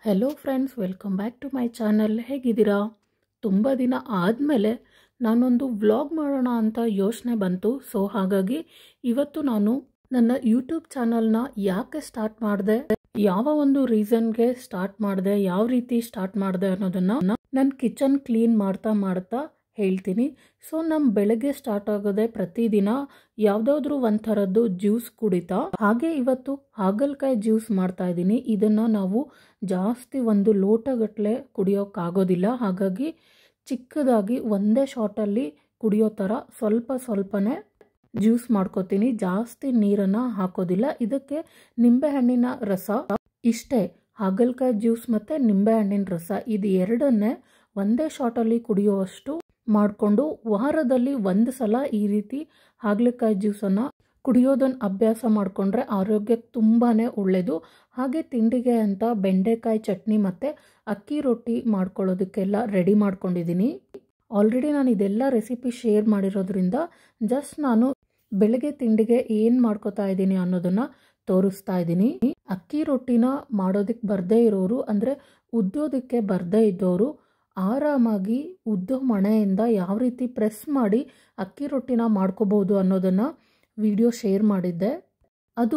Hello friends, welcome back to my channel. ಹೇಗಿದ್ದೀರಾ? ತುಂಬ ದಿನ ಆದಮೇಲೆ ನಾನೊಂದು ವ್ಲಾಗ್ ಮಾಡೋಣ ಅಂತ ಯೋಚನೆ ಬಂತು. ಸೊ ಹಾಗಾಗಿ ಇವತ್ತು ನಾನು ನನ್ನ ಯೂಟ್ಯೂಬ್ ಚಾನಲ್ನ ಯಾಕೆ ಸ್ಟಾರ್ಟ್ ಮಾಡಿದೆ, ಯಾವ ಒಂದು ರೀಸನ್ಗೆ ಸ್ಟಾರ್ಟ್ ಮಾಡಿದೆ, ಯಾವ ರೀತಿ ಸ್ಟಾರ್ಟ್ ಮಾಡಿದೆ ಅನ್ನೋದನ್ನು ನನ್ನ ಕಿಚನ್ ಕ್ಲೀನ್ ಮಾಡ್ತಾ ಹೇಳ್ತೀನಿ. ಸೊ ನಮ್ಮ ಬೆಳಗ್ಗೆ ಸ್ಟಾರ್ಟ್ ಆಗೋದೆ ಪ್ರತಿದಿನ ಯಾವುದಾದ್ರೂ ಒಂಥರದ್ದು ಜ್ಯೂಸ್ ಕುಡಿತಾ. ಹಾಗೆ ಇವತ್ತು ಹಾಗಲಕಾಯಿ ಜ್ಯೂಸ್ ಮಾಡ್ತಾ ಇದ್ದೀನಿ. ಇದನ್ನು ನಾವು ಜಾಸ್ತಿ ಒಂದು ಲೋಟಗಟ್ಟಲೆ ಕುಡಿಯೋಕ್ಕಾಗೋದಿಲ್ಲ. ಹಾಗಾಗಿ ಚಿಕ್ಕದಾಗಿ ಒಂದೇ ಶಾಟಲ್ಲಿ ಕುಡಿಯೋ ಥರ ಸ್ವಲ್ಪನೇ ಜ್ಯೂಸ್ ಮಾಡ್ಕೋತೀನಿ. ಜಾಸ್ತಿ ನೀರನ್ನು ಹಾಕೋದಿಲ್ಲ. ಇದಕ್ಕೆ ನಿಂಬೆಹಣ್ಣಿನ ರಸ, ಇಷ್ಟೇ, ಹಾಗಲಕಾಯಿ ಜ್ಯೂಸ್ ಮತ್ತು ನಿಂಬೆಹಣ್ಣಿನ ರಸ ಇದು ಎರಡನ್ನೇ ಒಂದೇ ಶಾಟಲ್ಲಿ ಕುಡಿಯುವಷ್ಟು ಮಾಡಿಕೊಂಡು ವಾರದಲ್ಲಿ ಒಂದು ಸಲ ಈ ರೀತಿ ಹಾಗಲಕಾಯಿ ಜ್ಯೂಸನ್ನು ಕುಡಿಯೋದನ್ನು ಅಭ್ಯಾಸ ಮಾಡಿಕೊಂಡ್ರೆ ಆರೋಗ್ಯಕ್ಕೆ ತುಂಬಾ ಒಳ್ಳೆಯದು. ಹಾಗೆ ತಿಂಡಿಗೆ ಅಂತ ಬೆಂಡೆಕಾಯಿ ಚಟ್ನಿ ಮತ್ತು ಅಕ್ಕಿ ರೊಟ್ಟಿ ಮಾಡ್ಕೊಳ್ಳೋದಕ್ಕೆಲ್ಲ ರೆಡಿ ಮಾಡ್ಕೊಂಡಿದ್ದೀನಿ. ಆಲ್ರೆಡಿ ನಾನು ಇದೆಲ್ಲ ರೆಸಿಪಿ ಶೇರ್ ಮಾಡಿರೋದ್ರಿಂದ ಜಸ್ಟ್ ನಾನು ಬೆಳಗ್ಗೆ ತಿಂಡಿಗೆ ಏನು ಮಾಡ್ಕೋತಾ ಇದ್ದೀನಿ ಅನ್ನೋದನ್ನು ತೋರಿಸ್ತಾ ಇದ್ದೀನಿ. ಅಕ್ಕಿ ರೊಟ್ಟಿನ ಮಾಡೋದಕ್ಕೆ ಬರದೇ ಇರೋರು, ಅಂದರೆ ಉದ್ದೋದಕ್ಕೆ ಬರದೇ ಇದ್ದವರು ಆರಾಮಾಗಿ ಉದ್ದೋ ಮಣೆಯಿಂದ ಯಾವ ರೀತಿ ಪ್ರೆಸ್ ಮಾಡಿ ಅಕ್ಕಿ ರೊಟ್ಟಿನ ಮಾಡ್ಕೋಬೋದು ಅನ್ನೋದನ್ನು ವಿಡಿಯೋ ಶೇರ್ ಮಾಡಿದ್ದೆ. ಅದು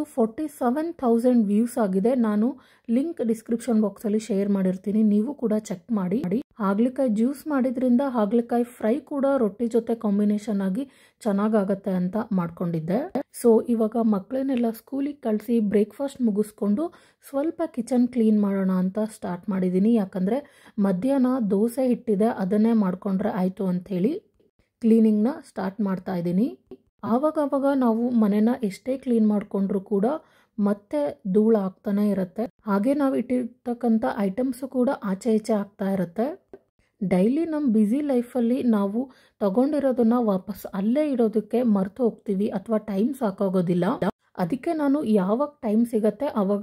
47,000 ವ್ಯೂಸ್ ಆಗಿದೆ. ನಾನು ಲಿಂಕ್ ಡಿಸ್ಕ್ರಿಪ್ಷನ್ ಬಾಕ್ಸಲ್ಲಿ ಶೇರ್ ಮಾಡಿರ್ತೀನಿ, ನೀವು ಕೂಡ ಚೆಕ್ ಮಾಡಿ. ಹಾಗಲಕಾಯಿ ಜ್ಯೂಸ್ ಮಾಡಿದ್ರಿಂದ ಹಾಗಲಕಾಯಿ ಫ್ರೈ ಕೂಡ ರೊಟ್ಟಿ ಜೊತೆ ಕಾಂಬಿನೇಷನ್ ಆಗಿ ಚೆನ್ನಾಗಾಗತ್ತೆ ಅಂತ ಮಾಡ್ಕೊಂಡಿದ್ದೆ. ಸೊ ಇವಾಗ ಮಕ್ಕಳನ್ನೆಲ್ಲ ಸ್ಕೂಲಿಗೆ ಕಳಿಸಿ ಬ್ರೇಕ್ಫಾಸ್ಟ್ ಮುಗಿಸ್ಕೊಂಡು ಸ್ವಲ್ಪ ಕಿಚನ್ ಕ್ಲೀನ್ ಮಾಡೋಣ ಅಂತ ಸ್ಟಾರ್ಟ್ ಮಾಡಿದ್ದೀನಿ. ಯಾಕಂದರೆ ಮಧ್ಯಾಹ್ನ ದೋಸೆ ಹಿಟ್ಟಿದೆ, ಅದನ್ನೇ ಮಾಡ್ಕೊಂಡ್ರೆ ಆಯಿತು ಅಂಥೇಳಿ ಕ್ಲೀನಿಂಗ್ನ ಸ್ಟಾರ್ಟ್ ಮಾಡ್ತಾ ಇದ್ದೀನಿ. ಆವಾಗ ನಾವು ಮನೆನ ಎಷ್ಟೇ ಕ್ಲೀನ್ ಮಾಡಿಕೊಂಡ್ರೂ ಕೂಡ ಮತ್ತೆ ಧೂಳು ಆಗ್ತಾನೆ ಇರುತ್ತೆ. ಹಾಗೆ ನಾವು ಇಟ್ಟಿರ್ತಕ್ಕಂಥ ಐಟಮ್ಸು ಕೂಡ ಆಚೆ ಈಚೆ ಆಗ್ತಾ ಇರುತ್ತೆ. ಡೈಲಿ ನಮ್ಮ ಬ್ಯುಸಿ ಲೈಫಲ್ಲಿ ನಾವು ತಗೊಂಡಿರೋದನ್ನ ವಾಪಸ್ ಅಲ್ಲೇ ಇಡೋದಕ್ಕೆ ಮರೆತು ಹೋಗ್ತೀವಿ ಅಥವಾ ಟೈಮ್ ಸಾಕಾಗೋದಿಲ್ಲ. ಅದಕ್ಕೆ ನಾನು ಯಾವಾಗ ಟೈಮ್ ಸಿಗತ್ತೆ ಆವಾಗ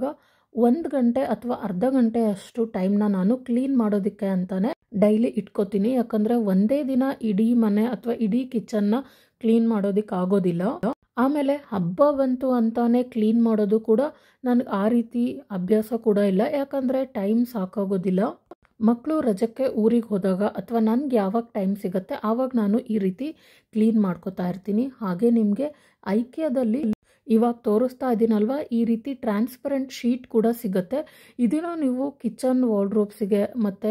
1 ಗಂಟೆ ಅಥವಾ ಅರ್ಧ ಗಂಟೆ ಅಷ್ಟು ಟೈಮ್ನ ನಾನು ಕ್ಲೀನ್ ಮಾಡೋದಕ್ಕೆ ಅಂತಾನೆ ಡೈಲಿ ಇಟ್ಕೋತೀನಿ. ಯಾಕಂದರೆ ಒಂದೇ ದಿನ ಇಡೀ ಮನೆ ಅಥವಾ ಇಡೀ ಕಿಚನ್ನ ಕ್ಲೀನ್ ಮಾಡೋದಕ್ಕೆ ಆಗೋದಿಲ್ಲ. ಆಮೇಲೆ ಹಬ್ಬ ಬಂತು ಅಂತಾನೆ ಕ್ಲೀನ್ ಮಾಡೋದು ಕೂಡ ನನಗೆ ಆ ರೀತಿ ಅಭ್ಯಾಸ ಕೂಡ ಇಲ್ಲ. ಯಾಕಂದರೆ ಟೈಮ್ ಸಾಕಾಗೋದಿಲ್ಲ. ಮಕ್ಕಳು ರಜಕ್ಕೆ ಊರಿಗೆ ಹೋದಾಗ ಅಥವಾ ನನಗೆ ಯಾವಾಗ ಟೈಮ್ ಸಿಗುತ್ತೆ ಆವಾಗ ನಾನು ಈ ರೀತಿ ಕ್ಲೀನ್ ಮಾಡ್ಕೋತಾ ಇರ್ತೀನಿ. ಹಾಗೆ ನಿಮಗೆ ಐಕಿಯಾದಲ್ಲಿ ಇವಾಗ ತೋರಿಸ್ತಾ ಇದ್ದೀನಲ್ವ, ಈ ರೀತಿ ಟ್ರಾನ್ಸ್ಪರೆಂಟ್ ಶೀಟ್ ಕೂಡ ಸಿಗುತ್ತೆ. ಇದನ್ನು ನೀವು ಕಿಚನ್ ವಾರ್ಡ್ರೋಬ್ಸಿಗೆ ಮತ್ತು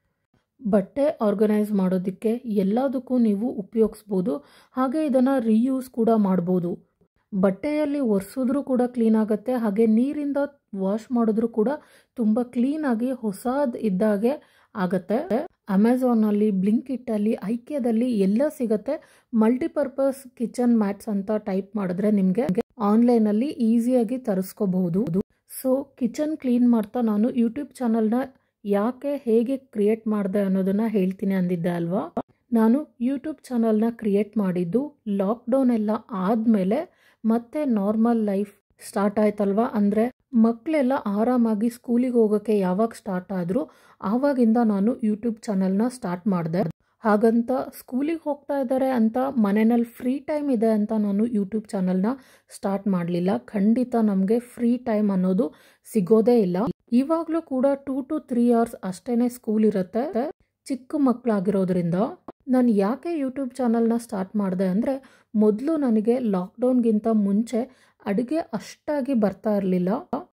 ಬಟ್ಟೆ ಆರ್ಗನೈಸ್ ಮಾಡೋದಕ್ಕೆ ಎಲ್ಲದಕ್ಕೂ ನೀವು ಉಪಯೋಗಿಸ್ಬೋದು. ಹಾಗೆ ಇದನ್ನು ರೀಯೂಸ್ ಕೂಡ ಮಾಡ್ಬೋದು. ಬಟ್ಟೆಯಲ್ಲಿ ಒರೆಸಿದ್ರೂ ಕೂಡ ಕ್ಲೀನ್ ಆಗುತ್ತೆ. ಹಾಗೆ ನೀರಿಂದ ವಾಶ್ ಮಾಡಿದ್ರೂ ಕೂಡ ತುಂಬ ಕ್ಲೀನಾಗಿ ಹೊಸದು ಇದ್ದಾಗೆ ಆಗುತ್ತೆ. ಅಮೆಝಾನಲ್ಲಿ, ಬ್ಲಿಂಕಿಟ್ಟಲ್ಲಿ, ಐಕಿಯಾದಲ್ಲಿ ಎಲ್ಲ ಸಿಗುತ್ತೆ. ಮಲ್ಟಿಪರ್ಪಸ್ ಕಿಚನ್ ಮ್ಯಾಟ್ಸ್ ಅಂತ ಟೈಪ್ ಮಾಡಿದ್ರೆ ನಿಮಗೆ ಆನ್ಲೈನಲ್ಲಿ ಈಸಿಯಾಗಿ ತರಿಸ್ಕೋಬಹುದು. ಸೊ ಕಿಚನ್ ಕ್ಲೀನ್ ಮಾಡ್ತಾ ನಾನು ಯೂಟ್ಯೂಬ್ ಚಾನಲ್ನ ಯಾಕೆ ಹೇಗೆ ಕ್ರಿಯೇಟ್ ಮಾಡಿದೆ ಅನ್ನೋದನ್ನು ಹೇಳ್ತೀನಿ ಅಂದಿದ್ದೆ ಅಲ್ವಾ. ನಾನು ಯೂಟ್ಯೂಬ್ ಚಾನಲ್ನ ಕ್ರಿಯೇಟ್ ಮಾಡಿದ್ದು ಲಾಕ್ಡೌನ್ ಎಲ್ಲ ಆದಮೇಲೆ ಮತ್ತೆ ನಾರ್ಮಲ್ ಲೈಫ್ ಸ್ಟಾರ್ಟ್ ಆಯ್ತಲ್ವ. ಅಂದರೆ ಮಕ್ಕಳೆಲ್ಲ ಆರಾಮಾಗಿ ಸ್ಕೂಲಿಗೆ ಹೋಗೋಕ್ಕೆ ಯಾವಾಗ ಸ್ಟಾರ್ಟ್ ಆದರೂ ಆವಾಗಿಂದ ನಾನು ಯೂಟ್ಯೂಬ್ ಚಾನಲ್ನ ಸ್ಟಾರ್ಟ್ ಮಾಡಿದೆ. ಹಾಗಂತ ಸ್ಕೂಲಿಗೆ ಹೋಗ್ತಾ ಇದ್ದಾರೆ ಅಂತ ಮನೆಯಲ್ಲಿ ಫ್ರೀ ಟೈಮ್ ಇದೆ ಅಂತ ನಾನು ಯೂಟ್ಯೂಬ್ ಚಾನಲ್ನ ಸ್ಟಾರ್ಟ್ ಮಾಡಲಿಲ್ಲ. ಖಂಡಿತ ನಮಗೆ ಫ್ರೀ ಟೈಮ್ ಅನ್ನೋದು ಸಿಗೋದೇ ಇಲ್ಲ. ಇವಾಗಲೂ ಕೂಡ 2 to 3 hours ಅಷ್ಟೇ ಸ್ಕೂಲ್ ಇರುತ್ತೆ. ಚಿಕ್ಕ ಮಕ್ಕಳಾಗಿರೋದ್ರಿಂದ ನಾನು ಯಾಕೆ ಯೂಟ್ಯೂಬ್ ಚಾನಲ್ನ ಸ್ಟಾರ್ಟ್ ಮಾಡಿದೆ ಅಂದರೆ, ಮೊದಲು ನನಗೆ ಲಾಕ್ಡೌನ್ಗಿಂತ ಮುಂಚೆ ಅಡುಗೆ ಅಷ್ಟಾಗಿ ಬರ್ತಾ ಇರಲಿಲ್ಲ.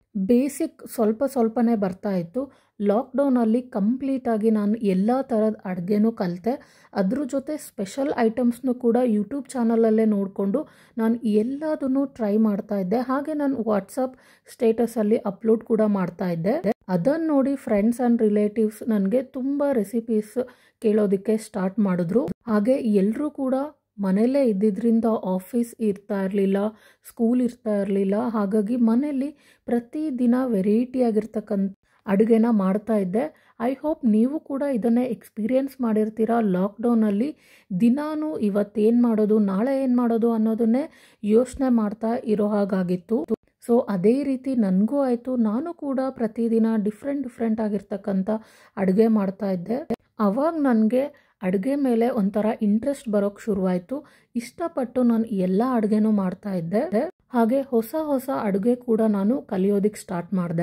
ಬೇಸಿಕ್ ಸ್ವಲ್ಪನೇ ಬರ್ತಾ ಇತ್ತು. ಲಾಕ್ಡೌನಲ್ಲಿ ಕಂಪ್ಲೀಟಾಗಿ ನಾನು ಎಲ್ಲ ಥರದ ಅಡುಗೆನೂ ಕಲಿತೆ. ಅದ್ರ ಜೊತೆ ಸ್ಪೆಷಲ್ ಐಟಮ್ಸ್ನು ಕೂಡ ಯೂಟ್ಯೂಬ್ ಚಾನಲಲ್ಲೇ ನೋಡಿಕೊಂಡು ನಾನು ಎಲ್ಲದನ್ನು ಟ್ರೈ ಮಾಡ್ತಾ ಇದ್ದೆ. ಹಾಗೆ ನಾನು ವಾಟ್ಸಪ್ ಸ್ಟೇಟಸಲ್ಲಿ ಅಪ್ಲೋಡ್ ಕೂಡ ಮಾಡ್ತಾ ಇದ್ದೆ. ಅದನ್ನು ನೋಡಿ ಫ್ರೆಂಡ್ಸ್ ಆ್ಯಂಡ್ ರಿಲೇಟಿವ್ಸ್ ನನಗೆ ತುಂಬ ರೆಸಿಪೀಸ್ ಕೇಳೋದಕ್ಕೆ ಸ್ಟಾರ್ಟ್ ಮಾಡಿದ್ರು. ಹಾಗೆ ಎಲ್ಲರೂ ಕೂಡ ಮನೆಯಲ್ಲೇ ಇದ್ದಿದ್ದರಿಂದ ಆಫೀಸ್ ಇರ್ತಾ ಇರಲಿಲ್ಲ, ಸ್ಕೂಲ್ ಇರ್ತಾ ಇರಲಿಲ್ಲ. ಹಾಗಾಗಿ ಮನೆಯಲ್ಲಿ ಪ್ರತಿದಿನ ವೆರೈಟಿಯಾಗಿರ್ತಕ್ಕಂಥ ಅಡುಗೆನ ಮಾಡ್ತಾ ಇದ್ದೆ. ಐ ಹೋಪ್ ನೀವು ಕೂಡ ಇದನ್ನೇ ಎಕ್ಸ್ಪೀರಿಯೆನ್ಸ್ ಮಾಡಿರ್ತೀರ. ಲಾಕ್ಡೌನಲ್ಲಿ ದಿನಾನು ಇವತ್ತೇನು ಮಾಡೋದು, ನಾಳೆ ಏನು ಮಾಡೋದು ಅನ್ನೋದನ್ನೇ ಯೋಚನೆ ಮಾಡ್ತಾ ಇರೋ ಹಾಗಾಗಿತ್ತು. ಸೊ ಅದೇ ರೀತಿ ನನಗೂ ಆಯಿತು. ನಾನು ಕೂಡ ಪ್ರತಿದಿನ ಡಿಫ್ರೆಂಟ್ ಆಗಿರ್ತಕ್ಕಂಥ ಅಡುಗೆ ಮಾಡ್ತಾ ಇದ್ದೆ. ಆವಾಗ ನನಗೆ ಅಡುಗೆ ಮೇಲೆ ಒಂಥರ ಇಂಟ್ರೆಸ್ಟ್ ಬರೋಕ್ಕೆ ಶುರುವಾಯಿತು. ಇಷ್ಟಪಟ್ಟು ನಾನು ಎಲ್ಲ ಅಡುಗೆನೂ ಮಾಡ್ತಾ ಇದ್ದೆ. ಹಾಗೆ ಹೊಸ ಅಡುಗೆ ಕೂಡ ನಾನು ಕಲಿಯೋದಕ್ಕೆ ಸ್ಟಾರ್ಟ್ ಮಾಡಿದೆ.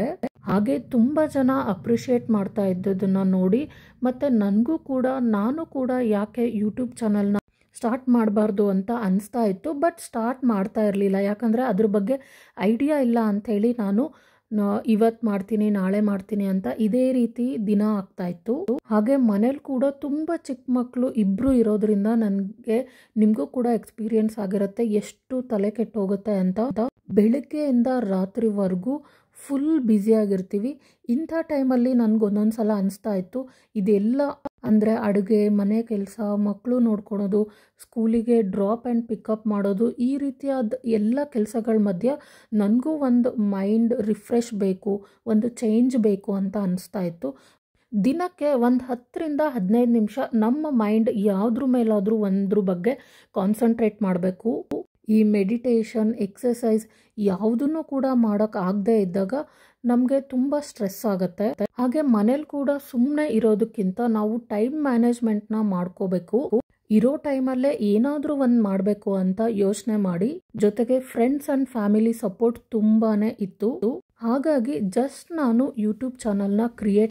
ಹಾಗೆ ತುಂಬ ಜನ ಅಪ್ರಿಷಿಯೇಟ್ ಮಾಡ್ತಾ ಇದ್ದದನ್ನು ನೋಡಿ ಮತ್ತು ನನಗೂ ಕೂಡ ನಾನು ಕೂಡ ಯಾಕೆ ಯೂಟ್ಯೂಬ್ ಚಾನಲ್ನ ಸ್ಟಾರ್ಟ್ ಮಾಡಬಾರ್ದು ಅಂತ ಅನಿಸ್ತಾ ಇತ್ತು. ಬಟ್ ಸ್ಟಾರ್ಟ್ ಮಾಡ್ತಾ ಇರಲಿಲ್ಲ, ಯಾಕಂದರೆ ಅದ್ರ ಬಗ್ಗೆ ಐಡಿಯಾ ಇಲ್ಲ ಅಂಥೇಳಿ ನಾನು ಇವತ್ತು ಮಾಡ್ತೀನಿ ನಾಳೆ ಮಾಡ್ತೀನಿ ಅಂತ ಇದೇ ರೀತಿ ದಿನ ಆಗ್ತಾಯಿತ್ತು. ಹಾಗೆ ಮನೇಲಿ ಕೂಡ ತುಂಬ ಚಿಕ್ಕ ಮಕ್ಕಳು ಇಬ್ಬರು ಇರೋದ್ರಿಂದ ನನಗೆ ನಿಮಗೂ ಕೂಡ ಎಕ್ಸ್ಪೀರಿಯನ್ಸ್ ಆಗಿರುತ್ತೆ ಎಷ್ಟು ತಲೆ ಕೆಟ್ಟು ಹೋಗುತ್ತೆ ಅಂತ. ಬೆಳಗ್ಗೆಯಿಂದ ರಾತ್ರಿವರೆಗೂ ಫುಲ್ ಬ್ಯುಸಿಯಾಗಿರ್ತೀವಿ. ಇಂಥ ಟೈಮಲ್ಲಿ ನನಗೊಂದೊಂದು ಸಲ ಅನಿಸ್ತಾ ಇತ್ತು ಇದೆಲ್ಲ ಅಂದರೆ ಅಡುಗೆ, ಮನೆ ಕೆಲಸ, ಮಕ್ಕಳು ನೋಡ್ಕೊಳೋದು, ಸ್ಕೂಲಿಗೆ ಡ್ರಾಪ್ ಆ್ಯಂಡ್ ಪಿಕಪ್ ಮಾಡೋದು, ಈ ರೀತಿಯಾದ ಎಲ್ಲ ಕೆಲಸಗಳ ಮಧ್ಯೆ ನನಗೂ ಒಂದು ಮೈಂಡ್ ರಿಫ್ರೆಶ್ ಬೇಕು, ಒಂದು ಚೇಂಜ್ ಬೇಕು ಅಂತ ಅನಿಸ್ತಾ ಇತ್ತು. ದಿನಕ್ಕೆ ಒಂದು 10ರಿಂದ 15 ನಿಮಿಷ ನಮ್ಮ ಮೈಂಡ್ ಯಾವುದ್ರ ಮೇಲಾದರೂ ಒಂದ್ರ ಬಗ್ಗೆ ಕಾನ್ಸಂಟ್ರೇಟ್ ಮಾಡಬೇಕು. ಈ ಮೆಡಿಟೇಷನ್, ಎಕ್ಸಸೈಸ್ ಯಾವುದನ್ನು ಕೂಡ ಮಾಡೋಕ್ಕಾಗದೇ ಇದ್ದಾಗ ನಮಗೆ ತುಂಬ ಸ್ಟ್ರೆಸ್ ಆಗುತ್ತೆ. ಹಾಗೆ ಮನೇಲಿ ಕೂಡ ಸುಮ್ಮನೆ ಇರೋದಕ್ಕಿಂತ ನಾವು ಟೈಮ್ ಮ್ಯಾನೇಜ್ಮೆಂಟ್ನ ಮಾಡ್ಕೋಬೇಕು. ಇರೋ ಟೈಮಲ್ಲೇ ಏನಾದರೂ ಒಂದು ಮಾಡಬೇಕು ಅಂತ ಯೋಚನೆ ಮಾಡಿ, ಜೊತೆಗೆ ಫ್ರೆಂಡ್ಸ್ ಆ್ಯಂಡ್ ಫ್ಯಾಮಿಲಿ ಸಪೋರ್ಟ್ ತುಂಬಾ ಇತ್ತು. ಹಾಗಾಗಿ ಜಸ್ಟ್ ನಾನು ಯೂಟ್ಯೂಬ್ ಚಾನಲ್ನ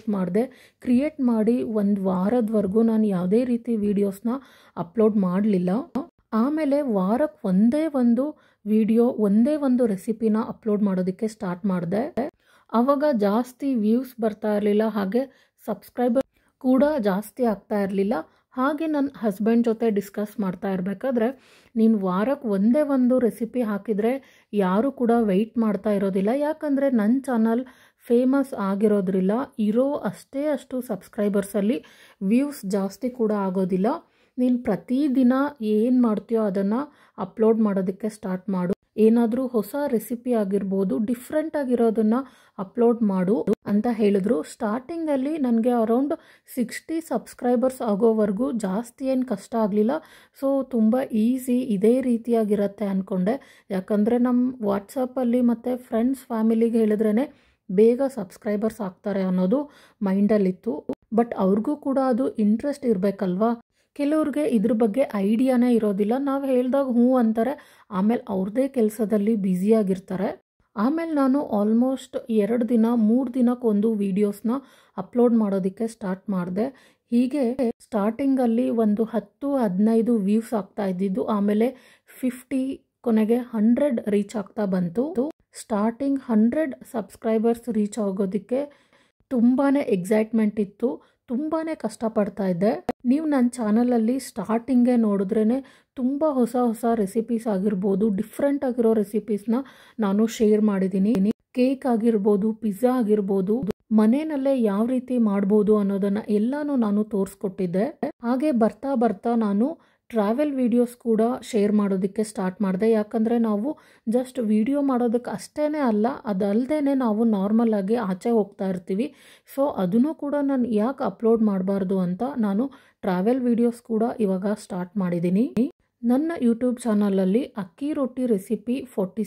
ಕ್ರಿಯೇಟ್ ಮಾಡಿ ಒಂದು ವಾರದವರೆಗೂ ನಾನು ಯಾವುದೇ ರೀತಿ ವೀಡಿಯೋಸ್ನ ಅಪ್ಲೋಡ್ ಮಾಡಲಿಲ್ಲ. ಆಮೇಲೆ ವಾರಕ್ಕೆ ಒಂದೇ ಒಂದು ವಿಡಿಯೋ, ಒಂದೇ ಒಂದು ರೆಸಿಪಿನ ಅಪ್ಲೋಡ್ ಮಾಡೋದಕ್ಕೆ ಸ್ಟಾರ್ಟ್ ಮಾಡಿದೆ. ಆವಾಗ ಜಾಸ್ತಿ ವ್ಯೂಸ್ ಬರ್ತಾ ಇರಲಿಲ್ಲ, ಹಾಗೆ ಸಬ್ಸ್ಕ್ರೈಬರ್ ಕೂಡ ಜಾಸ್ತಿ ಆಗ್ತಾ ಇರಲಿಲ್ಲ. ಹಾಗೆ ನನ್ನ ಹಸ್ಬೆಂಡ್ ಜೊತೆ ಡಿಸ್ಕಸ್ ಮಾಡ್ತಾ ಇರಬೇಕಾದ್ರೆ, ನೀನು ವಾರಕ್ಕೆ ಒಂದೇ ಒಂದು ರೆಸಿಪಿ ಹಾಕಿದರೆ ಯಾರೂ ಕೂಡ ವೆಯ್ಟ್ ಮಾಡ್ತಾ ಇರೋದಿಲ್ಲ, ಯಾಕಂದರೆ ನನ್ನ ಚಾನಲ್ ಫೇಮಸ್ ಆಗಿರೋದ್ರಿಲ್ಲ ಇರೋ ಅಷ್ಟು ಸಬ್ಸ್ಕ್ರೈಬರ್ಸಲ್ಲಿ ವ್ಯೂಸ್ ಜಾಸ್ತಿ ಕೂಡ ಆಗೋದಿಲ್ಲ. ನೀನು ಪ್ರತಿದಿನ ಏನು ಮಾಡ್ತೀಯೋ ಅದನ್ನು ಅಪ್ಲೋಡ್ ಮಾಡೋದಕ್ಕೆ ಸ್ಟಾರ್ಟ್ ಮಾಡು. ಏನಾದರೂ ಹೊಸ ರೆಸಿಪಿ ಆಗಿರ್ಬೋದು, ಡಿಫ್ರೆಂಟ್ ಆಗಿರೋದನ್ನು ಅಪ್ಲೋಡ್ ಮಾಡು ಅಂತ ಹೇಳಿದ್ರು. ಸ್ಟಾರ್ಟಿಂಗಲ್ಲಿ ನನಗೆ ಅರೌಂಡ್ 60 ಸಬ್ಸ್ಕ್ರೈಬರ್ಸ್ ಆಗೋವರೆಗೂ ಜಾಸ್ತಿ ಏನು ಕಷ್ಟ ಆಗಲಿಲ್ಲ. ಸೊ ತುಂಬ ಈಸಿ, ಇದೇ ರೀತಿಯಾಗಿರುತ್ತೆ ಅಂದ್ಕೊಂಡೆ. ಯಾಕಂದರೆ ನಮ್ಮ ವಾಟ್ಸಪ್ಪಲ್ಲಿ ಮತ್ತು ಫ್ರೆಂಡ್ಸ್ ಫ್ಯಾಮಿಲಿಗೆ ಹೇಳಿದ್ರೇ ಬೇಗ ಸಬ್ಸ್ಕ್ರೈಬರ್ಸ್ ಆಗ್ತಾರೆ ಅನ್ನೋದು ಮೈಂಡಲ್ಲಿತ್ತು. ಬಟ್ ಅವ್ರಿಗೂ ಕೂಡ ಅದು ಇಂಟ್ರೆಸ್ಟ್ ಇರಬೇಕಲ್ವಾ. ಕೆಲವ್ರಿಗೆ ಇದ್ರ ಬಗ್ಗೆ ಐಡಿಯಾನೇ ಇರೋದಿಲ್ಲ. ನಾವು ಹೇಳಿದಾಗ ಹ್ಞೂ ಅಂತಾರೆ, ಆಮೇಲೆ ಅವ್ರದ್ದೇ ಕೆಲಸದಲ್ಲಿ ಬ್ಯುಸಿಯಾಗಿರ್ತಾರೆ. ಆಮೇಲೆ ನಾನು ಆಲ್ಮೋಸ್ಟ್ 2 ದಿನ 3 ದಿನಕ್ಕೊಂದು ವೀಡಿಯೋಸ್ನ ಅಪ್ಲೋಡ್ ಮಾಡೋದಕ್ಕೆ ಸ್ಟಾರ್ಟ್ ಮಾಡಿದೆ. ಹೀಗೆ ಸ್ಟಾರ್ಟಿಂಗಲ್ಲಿ ಒಂದು 10-15 ವ್ಯೂಸ್ ಆಗ್ತಾ ಇದ್ದಿದ್ದು, ಆಮೇಲೆ 50, ಕೊನೆಗೆ 100 ರೀಚ್ ಆಗ್ತಾ ಬಂತು. ಸ್ಟಾರ್ಟಿಂಗ್ 100 ಸಬ್ಸ್ಕ್ರೈಬರ್ಸ್ ರೀಚ್ ಆಗೋದಕ್ಕೆ ತುಂಬಾ ಎಕ್ಸೈಟ್ಮೆಂಟ್ ಇತ್ತು, ತುಂಬಾ ಕಷ್ಟಪಡ್ತಾ ಇದ್ದೆ. ನೀವು ನನ್ನ ಚಾನಲಲ್ಲಿ ಸ್ಟಾರ್ಟಿಂಗೇ ನೋಡಿದ್ರೇ ತುಂಬ ಹೊಸ ರೆಸಿಪೀಸ್ ಆಗಿರ್ಬೋದು, ಡಿಫ್ರೆಂಟ್ ಆಗಿರೋ ರೆಸಿಪೀಸ್ನ ನಾನು ಶೇರ್ ಮಾಡಿದ್ದೀನಿ. ಕೇಕ್ ಆಗಿರ್ಬೋದು, ಪಿಜ್ಜಾ ಆಗಿರ್ಬೋದು, ಮನೆಯಲ್ಲೇ ಯಾವ ರೀತಿ ಮಾಡ್ಬೋದು ಅನ್ನೋದನ್ನು ಎಲ್ಲನೂ ನಾನು ತೋರಿಸ್ಕೊಟ್ಟಿದ್ದೆ. ಹಾಗೆ ಬರ್ತಾ ನಾನು ಟ್ರಾವೆಲ್ ವೀಡಿಯೋಸ್ ಕೂಡ ಶೇರ್ ಮಾಡೋದಕ್ಕೆ ಸ್ಟಾರ್ಟ್ ಮಾಡಿದೆ. ಯಾಕಂದರೆ ನಾವು ಜಸ್ಟ್ ವಿಡಿಯೋ ಮಾಡೋದಕ್ಕೆ ಅಷ್ಟೇ ಅಲ್ಲ, ಅದಲ್ಲದೆ ನಾವು ನಾರ್ಮಲ್ ಆಗಿ ಆಚೆ ಹೋಗ್ತಾ ಇರ್ತೀವಿ. ಸೊ ಅದನ್ನು ಕೂಡ ನಾನು ಯಾಕೆ ಅಪ್ಲೋಡ್ ಮಾಡಬಾರ್ದು ಅಂತ ನಾನು ಟ್ರಾವೆಲ್ ವೀಡಿಯೋಸ್ ಕೂಡ ಇವಾಗ ಸ್ಟಾರ್ಟ್ ಮಾಡಿದ್ದೀನಿ. ನನ್ನ ಯೂಟ್ಯೂಬ್ ಚಾನಲಲ್ಲಿ ಅಕ್ಕಿ ರೊಟ್ಟಿ ರೆಸಿಪಿ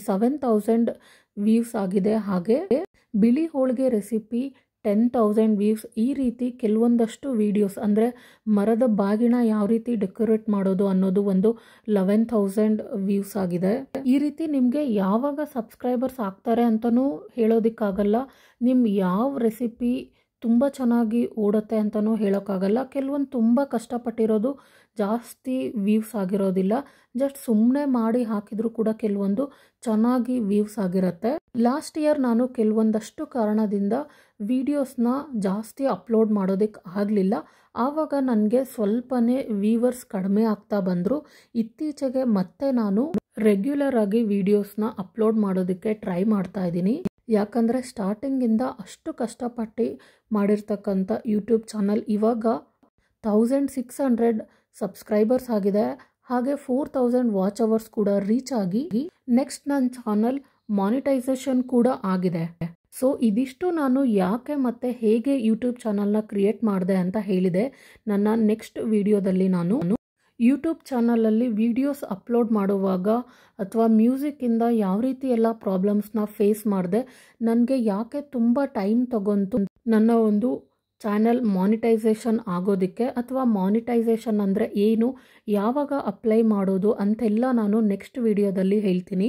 47,000 ವ್ಯೂಸ್ ಆಗಿದೆ. ಹಾಗೆ ಬಿಳಿ ಹೋಳಿಗೆ ರೆಸಿಪಿ 10,000 ವ್ಯೂಸ್. ಈ ರೀತಿ ಕೆಲವೊಂದಷ್ಟು ವೀಡಿಯೋಸ್, ಅಂದರೆ ಮರದ ಬಾಗಿಣ ಯಾವ ರೀತಿ ಡೆಕೋರೇಟ್ ಮಾಡೋದು ಅನ್ನೋದು ಒಂದು 11,000 ವ್ಯೂಸ್ ಆಗಿದೆ. ಈ ರೀತಿ ನಿಮಗೆ ಯಾವಾಗ ಸಬ್ಸ್ಕ್ರೈಬರ್ಸ್ ಆಗ್ತಾರೆ ಅಂತಲೂ ಹೇಳೋದಕ್ಕಾಗಲ್ಲ, ನಿಮ್ಮ ಯಾವ ರೆಸಿಪಿ ತುಂಬ ಚೆನ್ನಾಗಿ ಓಡುತ್ತೆ ಅಂತಲೂ ಹೇಳೋಕ್ಕಾಗಲ್ಲ. ಕೆಲವೊಂದು ತುಂಬ ಕಷ್ಟಪಟ್ಟಿರೋದು ಜಾಸ್ತಿ ವ್ಯೂಸ್ ಆಗಿರೋದಿಲ್ಲ, ಜಸ್ಟ್ ಸುಮ್ಮನೆ ಮಾಡಿ ಹಾಕಿದರೂ ಕೂಡ ಕೆಲವೊಂದು ಚೆನ್ನಾಗಿ ವ್ಯೂಸ್ ಆಗಿರುತ್ತೆ. ಲಾಸ್ಟ್ ಇಯರ್ ನಾನು ಕೆಲವೊಂದಷ್ಟು ಕಾರಣದಿಂದ ವಿಡಿಯೋಸ್ನ ಜಾಸ್ತಿ ಅಪ್ಲೋಡ್ ಮಾಡೋದಕ್ಕೆ ಆಗಲಿಲ್ಲ. ಆವಾಗ ನನಗೆ ಸ್ವಲ್ಪನೇ ವ್ಯೂವರ್ಸ್ ಕಡಿಮೆ ಆಗ್ತಾ ಬಂದರು. ಇತ್ತೀಚೆಗೆ ಮತ್ತೆ ನಾನು ರೆಗ್ಯುಲರ್ ಆಗಿ ವಿಡಿಯೋಸ್ನ ಅಪ್ಲೋಡ್ ಮಾಡೋದಕ್ಕೆ ಟ್ರೈ ಮಾಡ್ತಾ ಇದ್ದೀನಿ. ಯಾಕಂದರೆ ಸ್ಟಾರ್ಟಿಂಗಿಂದ ಅಷ್ಟು ಕಷ್ಟಪಟ್ಟು ಮಾಡಿರ್ತಕ್ಕಂಥ ಯೂಟ್ಯೂಬ್ ಚಾನಲ್ ಇವಾಗ 1600 ಸಬ್ಸ್ಕ್ರೈಬರ್ಸ್ ಆಗಿದೆ. ಹಾಗೆ 4000 ವಾಚ್ ಅವರ್ಸ್ ಕೂಡ ರೀಚ್ ಆಗಿ ನೆಕ್ಸ್ಟ್ ನನ್ನ ಚಾನಲ್ ಮಾನಿಟೈಸೇಷನ್ ಕೂಡ ಆಗಿದೆ. ಸೊ ಇದಿಷ್ಟು ನಾನು ಯಾಕೆ ಮತ್ತು ಹೇಗೆ ಯೂಟ್ಯೂಬ್ ಚಾನಲ್ನ ಕ್ರಿಯೇಟ್ ಮಾಡಿದೆ ಅಂತ ಹೇಳಿದೆ. ನನ್ನ ನೆಕ್ಸ್ಟ್ ವಿಡಿಯೋದಲ್ಲಿ ನಾನು ಯೂಟ್ಯೂಬ್ ಚಾನಲಲ್ಲಿ ವಿಡಿಯೋಸ್ ಅಪ್ಲೋಡ್ ಮಾಡುವಾಗ ಅಥವಾ ಮ್ಯೂಸಿಕ್ಕಿಂದ ಯಾವ ರೀತಿ ಎಲ್ಲ ಪ್ರಾಬ್ಲಮ್ಸ್ನ ಫೇಸ್ ಮಾಡಿದೆ, ನನಗೆ ಯಾಕೆ ತುಂಬ ಟೈಮ್ ತಗೊಂತು ನನ್ನ ಒಂದು ಚಾನಲ್ ಮಾನಿಟೈಸೇಷನ್ ಆಗೋದಕ್ಕೆ, ಅಥವಾ ಮಾನಿಟೈಸೇಷನ್ ಅಂದರೆ ಏನು, ಯಾವಾಗ ಅಪ್ಲೈ ಮಾಡೋದು ಅಂತೆಲ್ಲ ನಾನು ನೆಕ್ಸ್ಟ್ ವಿಡಿಯೋದಲ್ಲಿ ಹೇಳ್ತೀನಿ.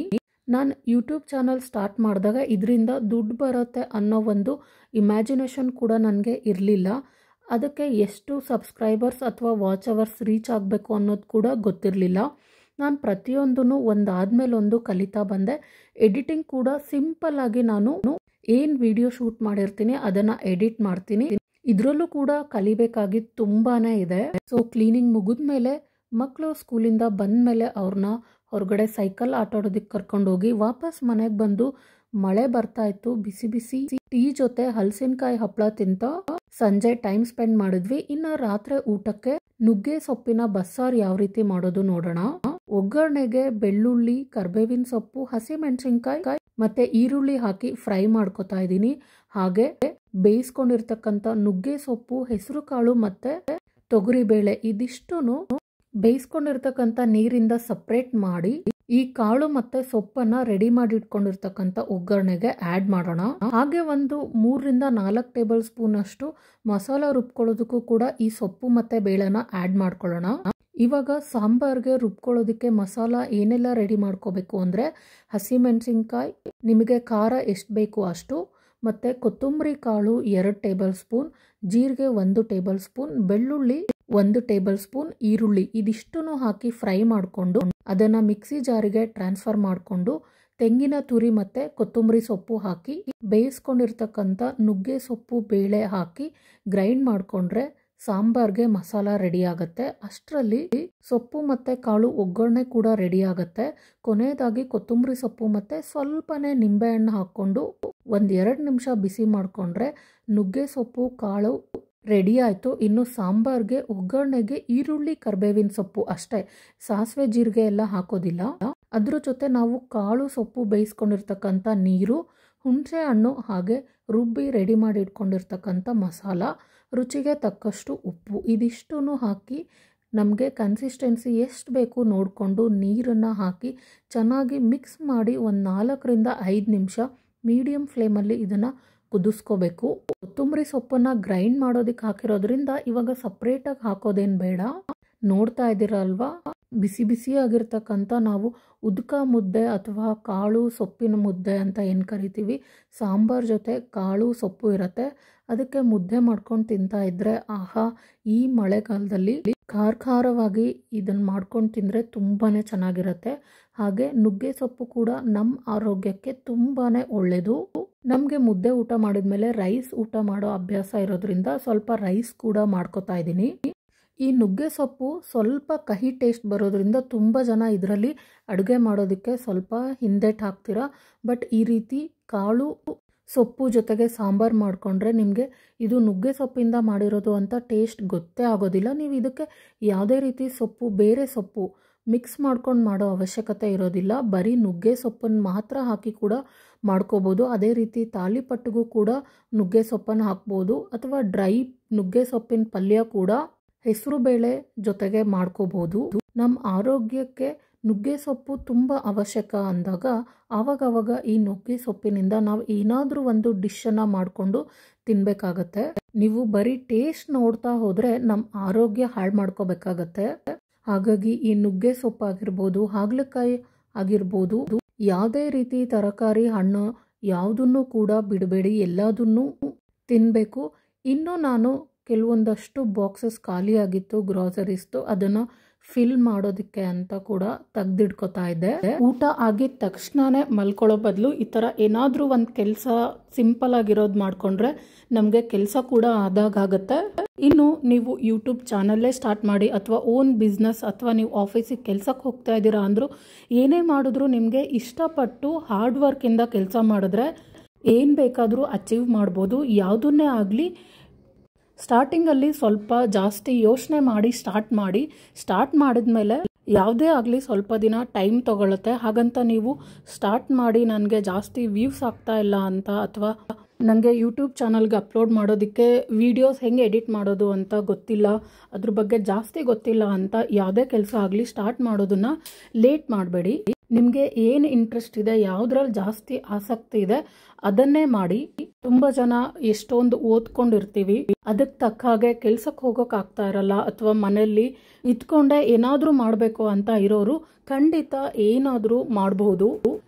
ನಾನು ಯೂಟ್ಯೂಬ್ ಚಾನಲ್ ಸ್ಟಾರ್ಟ್ ಮಾಡಿದಾಗ ಇದರಿಂದ ದುಡ್ಡು ಬರುತ್ತೆ ಅನ್ನೋ ಒಂದು ಇಮ್ಯಾಜಿನೇಷನ್ ಕೂಡ ನನಗೆ ಇರಲಿಲ್ಲ. ಅದಕ್ಕೆ ಎಷ್ಟು ಸಬ್ಸ್ಕ್ರೈಬರ್ಸ್ ಅಥವಾ ವಾಚ್ ಅವರ್ಸ್ ರೀಚ್ ಆಗಬೇಕು ಅನ್ನೋದು ಕೂಡ ಗೊತ್ತಿರಲಿಲ್ಲ. ನಾನು ಪ್ರತಿಯೊಂದೂ ಒಂದಾದ್ಮೇಲೆ ಒಂದು ಕಲಿತಾ ಬಂದೆ. ಎಡಿಟಿಂಗ್ ಕೂಡ ಸಿಂಪಲ್ ಆಗಿ ನಾನು ಏನು ವಿಡಿಯೋ ಶೂಟ್ ಮಾಡಿರ್ತೀನಿ ಅದನ್ನು ಎಡಿಟ್ ಮಾಡ್ತೀನಿ. ಇದರಲ್ಲೂ ಕೂಡ ಕಲಿಬೇಕಾಗಿದ್ದು ತುಂಬಾ ಇದೆ. ಸೊ ಕ್ಲೀನಿಂಗ್ ಮುಗಿದ್ಮೇಲೆ ಮಕ್ಕಳು ಸ್ಕೂಲಿಂದ ಬಂದಮೇಲೆ ಅವ್ರನ್ನ ಹೊರಗಡೆ ಸೈಕಲ್ ಆಟಾಡೋದಕ್ಕೆ ಕರ್ಕೊಂಡೋಗಿ ವಾಪಸ್ ಮನೆಗೆ ಬಂದು ಮಳೆ ಬರ್ತಾ ಇತ್ತು. ಬಿಸಿ ಬಿಸಿ ಟೀ ಜೊತೆ ಹಲಸಿನಕಾಯಿ ಹಪ್ಪಳ ತಿಂತ ಸಂಜೆ ಟೈಮ್ ಸ್ಪೆಂಡ್ ಮಾಡಿದ್ವಿ. ಇನ್ನು ರಾತ್ರಿ ಊಟಕ್ಕೆ ನುಗ್ಗೆ ಸೊಪ್ಪಿನ ಬಸ್ಸಾರು ಯಾವ ರೀತಿ ಮಾಡೋದು ನೋಡೋಣ. ಒಗ್ಗರಣೆಗೆ ಬೆಳ್ಳುಳ್ಳಿ, ಕರ್ಬೇವಿನ ಸೊಪ್ಪು, ಹಸಿಮೆಣಸಿನ್ಕಾಯಿ ಮತ್ತೆ ಈರುಳ್ಳಿ ಹಾಕಿ ಫ್ರೈ ಮಾಡ್ಕೊತಾ ಇದ್ದೀನಿ. ಹಾಗೆ ಬೇಯಿಸ್ಕೊಂಡಿರ್ತಕ್ಕಂಥ ನುಗ್ಗೆ ಸೊಪ್ಪು, ಹೆಸರು ಕಾಳು ಮತ್ತೆ ತೊಗರಿಬೇಳೆ ಇದಿಷ್ಟುನು ಬೇಯಿಸ್ಕೊಂಡಿರ್ತಕ್ಕಂಥ ನೀರಿಂದ ಸಪ್ರೇಟ್ ಮಾಡಿ ಈ ಕಾಳು ಮತ್ತೆ ಸೊಪ್ಪನ್ನ ರೆಡಿ ಮಾಡಿ ಇಟ್ಕೊಂಡಿರ್ತಕ್ಕಂಥ ಒಗ್ಗರಣೆಗೆ ಆ್ಯಡ್ ಮಾಡೋಣ. ಹಾಗೆ ಒಂದು 3ರಿಂದ 4 ಟೇಬಲ್ ಸ್ಪೂನ್ ಅಷ್ಟು ಮಸಾಲ ರುಬ್ಕೊಳ್ಳೋದಕ್ಕೂ ಕೂಡ ಈ ಸೊಪ್ಪು ಮತ್ತೆ ಬೇಳೆನ ಆ್ಯಡ್ ಮಾಡ್ಕೊಳ್ಳೋಣ. ಇವಾಗ ಸಾಂಬಾರ್ಗೆ ರುಬ್ಕೊಳ್ಳೋದಕ್ಕೆ ಮಸಾಲ ಏನೆಲ್ಲ ರೆಡಿ ಮಾಡ್ಕೋಬೇಕು ಅಂದರೆ ಹಸಿಮೆಣಸಿನ್ಕಾಯಿ, ನಿಮಗೆ ಖಾರ ಎಷ್ಟು ಬೇಕು ಅಷ್ಟು, ಮತ್ತು ಕೊತ್ತಂಬರಿ ಕಾಳು 2 ಟೇಬಲ್ ಸ್ಪೂನ್, ಜೀರಿಗೆ 1 ಟೇಬಲ್ ಸ್ಪೂನ್, ಬೆಳ್ಳುಳ್ಳಿ 1 ಟೇಬಲ್ ಸ್ಪೂನ್, ಈರುಳ್ಳಿ ಇದಿಷ್ಟನ್ನು ಹಾಕಿ ಫ್ರೈ ಮಾಡಿಕೊಂಡು ಅದನ್ನು ಮಿಕ್ಸಿ ಜಾರಿಗೆ ಟ್ರಾನ್ಸ್ಫರ್ ಮಾಡಿಕೊಂಡು ತೆಂಗಿನ ತುರಿ ಮತ್ತು ಕೊತ್ತಂಬರಿ ಸೊಪ್ಪು ಹಾಕಿ ಬೇಯಿಸ್ಕೊಂಡಿರ್ತಕ್ಕಂಥ ನುಗ್ಗೆ ಸೊಪ್ಪು ಬೇಳೆ ಹಾಕಿ ಗ್ರೈಂಡ್ ಮಾಡಿಕೊಂಡ್ರೆ ಸಾಂಬಾರ್ಗೆ ಮಸಾಲ ರೆಡಿ ಆಗುತ್ತೆ. ಅಷ್ಟರಲ್ಲಿ ಸೊಪ್ಪು ಮತ್ತು ಕಾಳು ಒಗ್ಗರಣೆ ಕೂಡ ರೆಡಿ ಆಗುತ್ತೆ. ಕೊನೆಯದಾಗಿ ಕೊತ್ತಂಬರಿ ಸೊಪ್ಪು ಮತ್ತು ಸ್ವಲ್ಪನೇ ನಿಂಬೆಹಣ್ಣು ಹಾಕ್ಕೊಂಡು 1-2 ನಿಮಿಷ ಬಿಸಿ ಮಾಡಿಕೊಂಡ್ರೆ ನುಗ್ಗೆ ಸೊಪ್ಪು ಕಾಳು ರೆಡಿ ಆಯಿತು. ಇನ್ನು ಸಾಂಬಾರ್ಗೆ ಒಗ್ಗರಣೆಗೆ ಈರುಳ್ಳಿ, ಕರ್ಬೇವಿನ ಸೊಪ್ಪು ಅಷ್ಟೇ, ಸಾಸಿವೆ ಜೀರಿಗೆ ಎಲ್ಲ ಹಾಕೋದಿಲ್ಲ. ಅದ್ರ ಜೊತೆ ನಾವು ಕಾಳು ಸೊಪ್ಪು ಬೇಯಿಸ್ಕೊಂಡಿರ್ತಕ್ಕಂಥ ನೀರು, ಹುಣಸೆ ಹಣ್ಣು, ಹಾಗೆ ರುಬ್ಬಿ ರೆಡಿ ಮಾಡಿ ಇಟ್ಕೊಂಡಿರ್ತಕ್ಕಂಥ ಮಸಾಲ, ರುಚಿಗೆ ತಕ್ಕಷ್ಟು ಉಪ್ಪು ಇದಿಷ್ಟನ್ನು ಹಾಕಿ ನಮಗೆ ಕನ್ಸಿಸ್ಟೆನ್ಸಿ ಎಷ್ಟು ಬೇಕು ನೋಡಿಕೊಂಡು ನೀರನ್ನು ಹಾಕಿ ಚೆನ್ನಾಗಿ ಮಿಕ್ಸ್ ಮಾಡಿ 4ರಿಂದ 5 ನಿಮಿಷ ಮೀಡಿಯಂ ಫ್ಲೇಮಲ್ಲಿ ಇದನ್ನು ಕುದಿಸ್ಕೋಬೇಕು. ಕೊತ್ತಂಬರಿ ಸೊಪ್ಪನ್ನು ಗ್ರೈಂಡ್ ಮಾಡೋದಕ್ಕೆ ಹಾಕಿರೋದ್ರಿಂದ ಇವಾಗ ಸಪ್ರೇಟಾಗಿ ಹಾಕೋದೇನು ಬೇಡ. ನೋಡ್ತಾ ಇದ್ದೀರಾ ಅಲ್ವಾ, ಬಿಸಿ ಬಿಸಿಯಾಗಿರ್ತಕ್ಕಂಥ ನಾವು ಉದ್ಕ ಮುದ್ದೆ ಅಥವಾ ಕಾಳು ಸೊಪ್ಪಿನ ಮುದ್ದೆ ಅಂತ ಏನು ಕರಿತೀವಿ, ಸಾಂಬಾರ್ ಜೊತೆ ಕಾಳು ಸೊಪ್ಪು ಇರುತ್ತೆ, ಅದಕ್ಕೆ ಮುದ್ದೆ ಮಾಡ್ಕೊಂಡು ತಿಂತಾ ಇದ್ದರೆ ಆಹಾ, ಈ ಮಳೆಗಾಲದಲ್ಲಿ ಖಾರವಾಗಿ ಇದನ್ನು ಮಾಡ್ಕೊಂಡು ತಿಂದರೆ ತುಂಬಾ ಚೆನ್ನಾಗಿರುತ್ತೆ. ಹಾಗೆ ನುಗ್ಗೆ ಸೊಪ್ಪು ಕೂಡ ನಮ್ಮ ಆರೋಗ್ಯಕ್ಕೆ ತುಂಬಾ ಒಳ್ಳೆಯದು. ನಮಗೆ ಮುದ್ದೆ ಊಟ ಮಾಡಿದ್ಮೇಲೆ ರೈಸ್ ಊಟ ಮಾಡೋ ಅಭ್ಯಾಸ ಇರೋದ್ರಿಂದ ಸ್ವಲ್ಪ ರೈಸ್ ಕೂಡ ಮಾಡ್ಕೋತಾ ಇದ್ದೀನಿ. ಈ ನುಗ್ಗೆ ಸೊಪ್ಪು ಸ್ವಲ್ಪ ಕಹಿ ಟೇಸ್ಟ್ ಬರೋದ್ರಿಂದ ತುಂಬ ಜನ ಇದರಲ್ಲಿ ಅಡುಗೆ ಮಾಡೋದಕ್ಕೆ ಸ್ವಲ್ಪ ಹಿಂದೆಟ್ಟು ಹಾಕ್ತೀರಾ. ಬಟ್ ಈ ರೀತಿ ಕಾಳು ಸೊಪ್ಪು ಜೊತೆಗೆ ಸಾಂಬಾರು ಮಾಡಿಕೊಂಡ್ರೆ ನಿಮಗೆ ಇದು ನುಗ್ಗೆ ಸೊಪ್ಪಿಂದ ಮಾಡಿರೋದು ಅಂತ ಟೇಸ್ಟ್ ಗೊತ್ತೇ ಆಗೋದಿಲ್ಲ. ನೀವು ಇದಕ್ಕೆ ಯಾವುದೇ ರೀತಿ ಸೊಪ್ಪು, ಬೇರೆ ಸೊಪ್ಪು ಮಿಕ್ಸ್ ಮಾಡ್ಕೊಂಡು ಮಾಡೋ ಅವಶ್ಯಕತೆ ಇರೋದಿಲ್ಲ. ಬರೀ ನುಗ್ಗೆ ಸೊಪ್ಪನ್ನು ಮಾತ್ರ ಹಾಕಿ ಕೂಡ ಮಾಡ್ಕೋಬೋದು. ಅದೇ ರೀತಿ ತಾಲಿಪಟ್ಟಿಗೂ ಕೂಡ ನುಗ್ಗೆ ಸೊಪ್ಪನ್ನು ಹಾಕ್ಬೋದು, ಅಥವಾ ಡ್ರೈ ನುಗ್ಗೆ ಸೊಪ್ಪಿನ ಪಲ್ಯ ಕೂಡ ಹೆಸರು ಬೇಳೆ ಜೊತೆಗೆ ಮಾಡ್ಕೋಬೋದು. ನಮ್ಮ ಆರೋಗ್ಯಕ್ಕೆ ನುಗ್ಗೆ ಸೊಪ್ಪು ತುಂಬ ಅವಶ್ಯಕ ಅಂದಾಗ ಆವಾಗವಾಗ ಈ ನುಗ್ಗೆ ಸೊಪ್ಪಿನಿಂದ ನಾವು ಏನಾದರೂ ಒಂದು ಡಿಶನ್ನು ಮಾಡಿಕೊಂಡು ತಿನ್ನಬೇಕಾಗತ್ತೆ. ನೀವು ಬರೀ ಟೇಸ್ಟ್ ನೋಡ್ತಾ ಹೋದರೆ ನಮ್ಮ ಆರೋಗ್ಯ ಹಾಳು ಮಾಡ್ಕೋಬೇಕಾಗತ್ತೆ. ಹಾಗಾಗಿ ಈ ನುಗ್ಗೆ ಸೊಪ್ಪು ಆಗಿರ್ಬೋದು, ಹಾಗಲಕಾಯಿ ಆಗಿರ್ಬೋದು, ಯಾವುದೇ ರೀತಿ ತರಕಾರಿ, ಹಣ್ಣು ಯಾವುದನ್ನು ಕೂಡ ಬಿಡಬೇಡಿ, ಎಲ್ಲದನ್ನೂ ತಿನ್ನಬೇಕು. ಇನ್ನು ನಾನು ಕೆಲವೊಂದಷ್ಟು ಬಾಕ್ಸಸ್ ಖಾಲಿಯಾಗಿತ್ತು ಗ್ರಾಸರೀಸ್ದು, ಅದನ್ನು ಫಿಲ್ ಮಾಡೋದಕ್ಕೆ ಅಂತ ಕೂಡ ತೆಗ್ದಿಡ್ಕೋತಾ ಇದ್ದೆ. ಊಟ ಆಗಿದ ತಕ್ಷಣನೇ ಮಲ್ಕೊಳ್ಳೋ ಬದಲು ಈ ಥರ ಏನಾದರೂ ಒಂದು ಕೆಲಸ ಸಿಂಪಲ್ ಆಗಿರೋದು ಮಾಡಿಕೊಂಡ್ರೆ ನಮಗೆ ಕೆಲಸ ಕೂಡ ಆದಾಗತ್ತೆ. ಇನ್ನು ನೀವು ಯೂಟ್ಯೂಬ್ ಚಾನಲ್ಲೇ ಸ್ಟಾರ್ಟ್ ಮಾಡಿ ಅಥವಾ ಓನ್ ಬಿಸ್ನೆಸ್ ಅಥವಾ ನೀವು ಆಫೀಸಿಗೆ ಕೆಲಸಕ್ಕೆ ಹೋಗ್ತಾ ಇದ್ದೀರಾ ಅಂದರೂ ಏನೇ ಮಾಡಿದ್ರೂ ನಿಮಗೆ ಇಷ್ಟಪಟ್ಟು ಹಾರ್ಡ್ ವರ್ಕಿಂದ ಕೆಲಸ ಮಾಡಿದ್ರೆ ಏನು ಬೇಕಾದರೂ ಅಚೀವ್ ಮಾಡ್ಬೋದು. ಯಾವುದನ್ನೇ ಆಗಲಿ ಸ್ಟಾರ್ಟಿಂಗಲ್ಲಿ ಸ್ವಲ್ಪ ಜಾಸ್ತಿ ಯೋಚನೆ ಮಾಡಿ ಸ್ಟಾರ್ಟ್ ಮಾಡಿದ್ಮೇಲೆ ಯಾವುದೇ ಆಗಲಿ ಸ್ವಲ್ಪ ದಿನ ಟೈಮ್ ತೊಗೊಳುತ್ತೆ. ಹಾಗಂತ ನೀವು ಸ್ಟಾರ್ಟ್ ಮಾಡಿ ನನಗೆ ಜಾಸ್ತಿ ವ್ಯೂಸ್ ಆಗ್ತಾ ಇಲ್ಲ ಅಂತ, ಅಥವಾ ನನಗೆ ಯೂಟ್ಯೂಬ್ ಚಾನಲ್ಗೆ ಅಪ್ಲೋಡ್ ಮಾಡೋದಕ್ಕೆ ವೀಡಿಯೋಸ್ ಹೆಂಗೆ ಎಡಿಟ್ ಮಾಡೋದು ಅಂತ ಗೊತ್ತಿಲ್ಲ, ಅದ್ರ ಬಗ್ಗೆ ಜಾಸ್ತಿ ಗೊತ್ತಿಲ್ಲ ಅಂತ ಯಾವುದೇ ಕೆಲಸ ಆಗಲಿ ಸ್ಟಾರ್ಟ್ ಮಾಡೋದನ್ನು ಲೇಟ್ ಮಾಡಬೇಡಿ. ನಿಮಗೆ ಏನು ಇಂಟ್ರೆಸ್ಟ್ ಇದೆ, ಯಾವುದ್ರಲ್ಲಿ ಜಾಸ್ತಿ ಆಸಕ್ತಿ ಇದೆ ಅದನ್ನೇ ಮಾಡಿ. ತುಂಬ ಜನ ಎಷ್ಟೊಂದು ಓದ್ಕೊಂಡಿರ್ತೀವಿ, ಅದಕ್ಕೆ ತಕ್ಕ ಹಾಗೆ ಕೆಲ್ಸಕ್ಕೆ ಹೋಗೋಕೆ ಆಗ್ತಾ ಇರಲ್ಲ, ಅಥವಾ ಮನೆಯಲ್ಲಿ ಇದ್ಕೊಂಡೆ ಏನಾದರೂ ಮಾಡಬೇಕು ಅಂತ ಇರೋರು ಖಂಡಿತ ಏನಾದರೂ ಮಾಡಬಹುದು.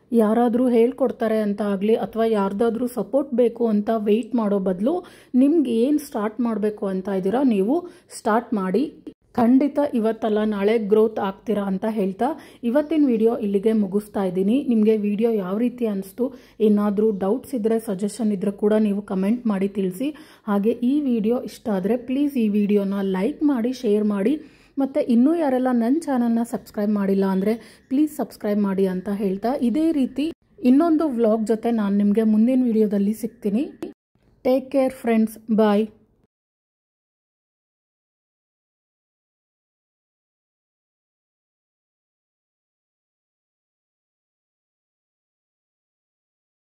ಯಾರಾದರೂ ಹೇಳ್ಕೊಡ್ತಾರೆ ಅಂತ ಆಗಲಿ ಅಥವಾ ಯಾರ್ದಾದ್ರೂ ಸಪೋರ್ಟ್ ಬೇಕು ಅಂತ ವೆಯ್ಟ್ ಮಾಡೋ ಬದಲು ನಿಮ್ಗೆ ಏನು ಸ್ಟಾರ್ಟ್ ಮಾಡಬೇಕು ಅಂತ ಇದ್ದೀರಾ ನೀವು ಸ್ಟಾರ್ಟ್ ಮಾಡಿ. ಖಂಡಿತ ಇವತ್ತಲ್ಲ ನಾಳೆ ಗ್ರೋತ್ ಆಗ್ತೀರಾ ಅಂತ ಹೇಳ್ತಾ ಇವತ್ತಿನ ವಿಡಿಯೋ ಇಲ್ಲಿಗೆ ಮುಗಿಸ್ತಾ ಇದ್ದೀನಿ. ನಿಮಗೆ ವಿಡಿಯೋ ಯಾವ ರೀತಿ ಅನಿಸ್ತು, ಏನಾದರೂ ಡೌಟ್ಸ್ ಇದ್ದರೆ ಸಜೆಷನ್ ಇದ್ದರೆ ಕೂಡ ನೀವು ಕಮೆಂಟ್ ಮಾಡಿ ತಿಳಿಸಿ. ಹಾಗೆ ಈ ವಿಡಿಯೋ ಇಷ್ಟ ಆದರೆ ಪ್ಲೀಸ್ ಈ ವಿಡಿಯೋನ ಲೈಕ್ ಮಾಡಿ, ಶೇರ್ ಮಾಡಿ. ಮತ್ತು ಇನ್ನೂ ಯಾರೆಲ್ಲ ನನ್ನ ಚಾನಲ್ನ ಸಬ್ಸ್ಕ್ರೈಬ್ ಮಾಡಿಲ್ಲ ಅಂದರೆ ಪ್ಲೀಸ್ ಸಬ್ಸ್ಕ್ರೈಬ್ ಮಾಡಿ ಅಂತ ಹೇಳ್ತಾ ಇದೇ ರೀತಿ ಇನ್ನೊಂದು ವ್ಲಾಗ್ ಜೊತೆ ನಾನು ನಿಮಗೆ ಮುಂದಿನ ವಿಡಿಯೋದಲ್ಲಿ ಸಿಗ್ತೀನಿ. ಟೇಕ್ ಕೇರ್ ಫ್ರೆಂಡ್ಸ್, ಬಾಯ್.